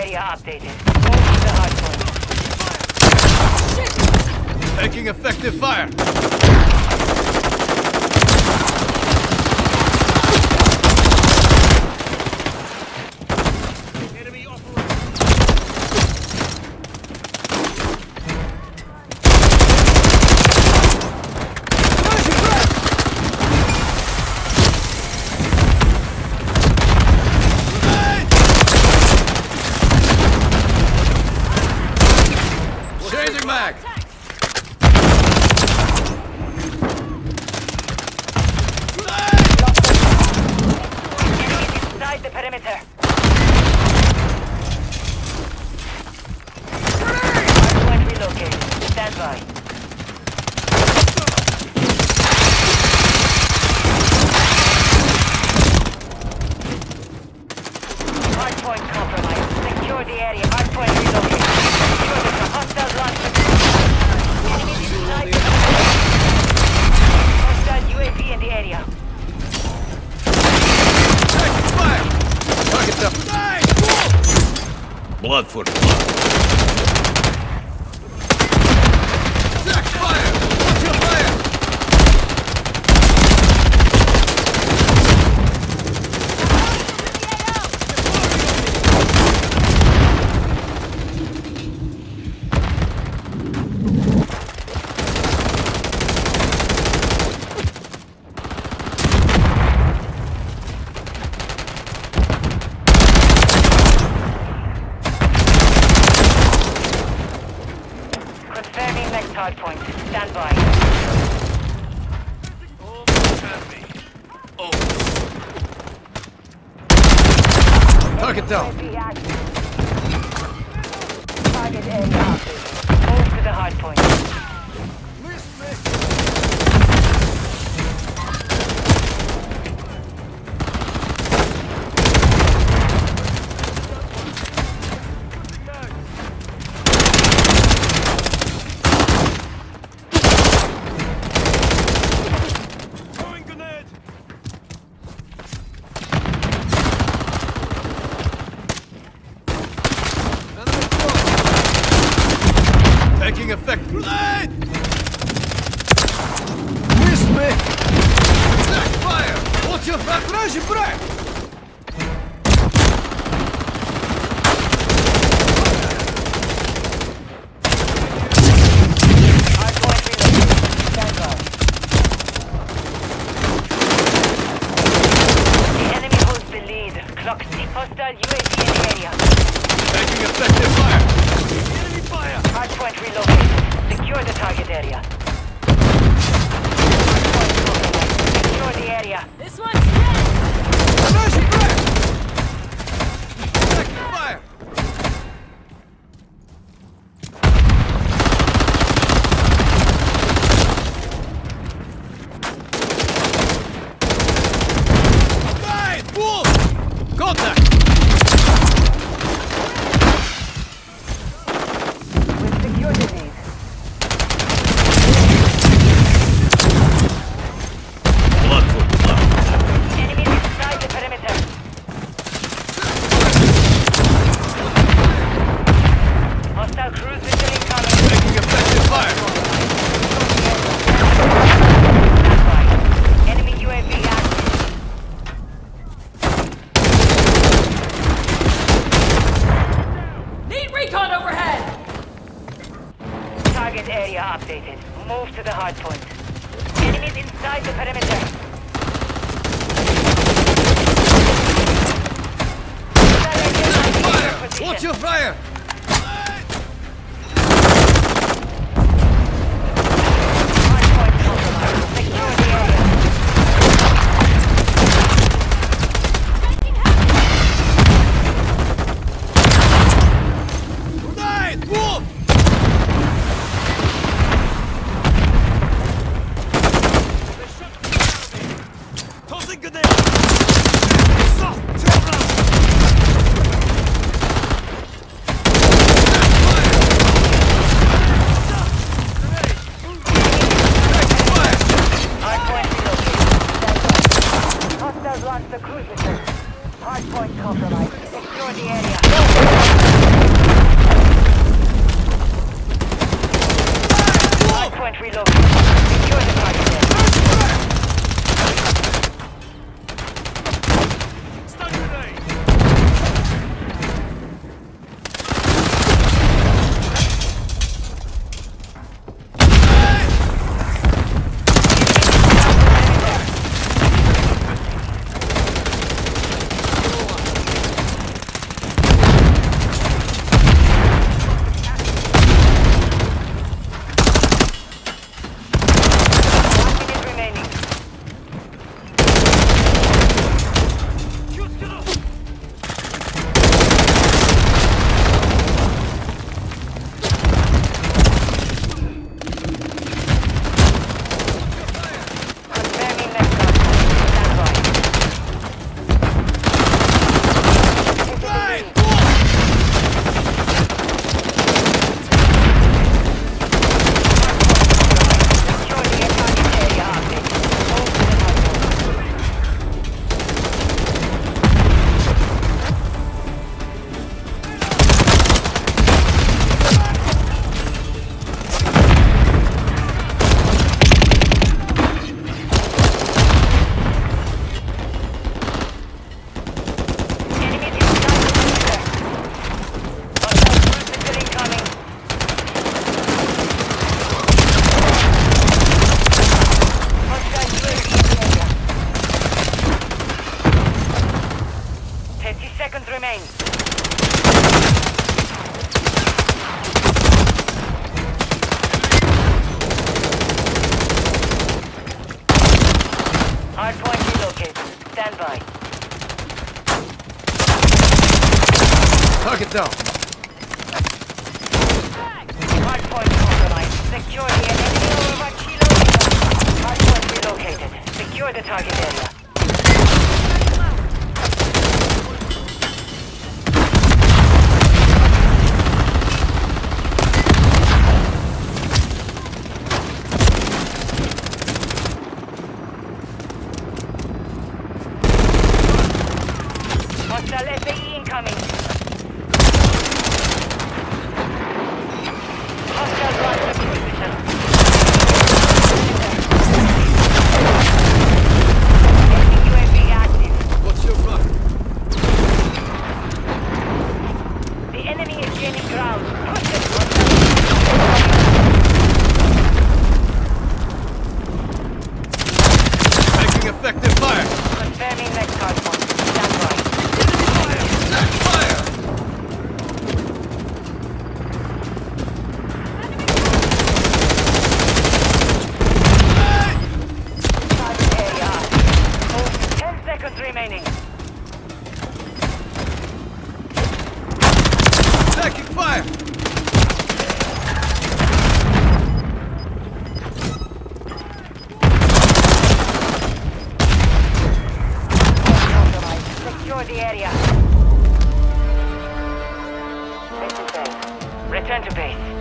area updated. Move to the hard point. Taking effective fire. Changing mag! Enemies inside the perimeter. Hardpoint relocated. Stand by. Hardpoint compromised. Secure the area. Hardpoint relocated. Secure the hostile launch. Enemies inside the hostile UAV in the area. Taking fire! Target down. Blood for blood. Attack fire! Watch your fire! Confirming next hardpoint. Stand by. Target down. Target area updated. Move to the hardpoint. Taking effect. Grenade! Missed me! Attack fire! Watch your back! Rush break! Hardpoint relocated. Stand by. The enemy holds the lead. Clock deep hostile UAV in the area. Taking effective fire! Enemy fire! Hardpoint relocated. Secure the target area. Hardpoint compromised. Secure the area. This one's dead! Rush break! Taking fire! Right! Wolf! Contact! We've secured the lead. Blood for blood. Enemies inside the perimeter. Hostile cruise missile incoming. Taking effective fire! Stand by. Enemy UAV active. Need recon overhead! Target area updated. Move to the hardpoint. Enemies inside the perimeter. Fire! Watch your fire! Hardpoint compromised. Secure the area. Grenade! Wolf! Tossing grenade! Soft! Target down. Hardpoint compromised. Secure the enemy over kilometer. Hardpoint relocated. Secure the target area. Hostile FAE incoming. Hostile launch position. Enemy UAV active. What's your front? The enemy is gaining ground. Push it. Making effective fire. Confirming next hardpoint. Stand by. Attack fire! Target area. Move. 10 seconds remaining. Attacking fire! Compromised. Secure the area. Mission failed. Return to base.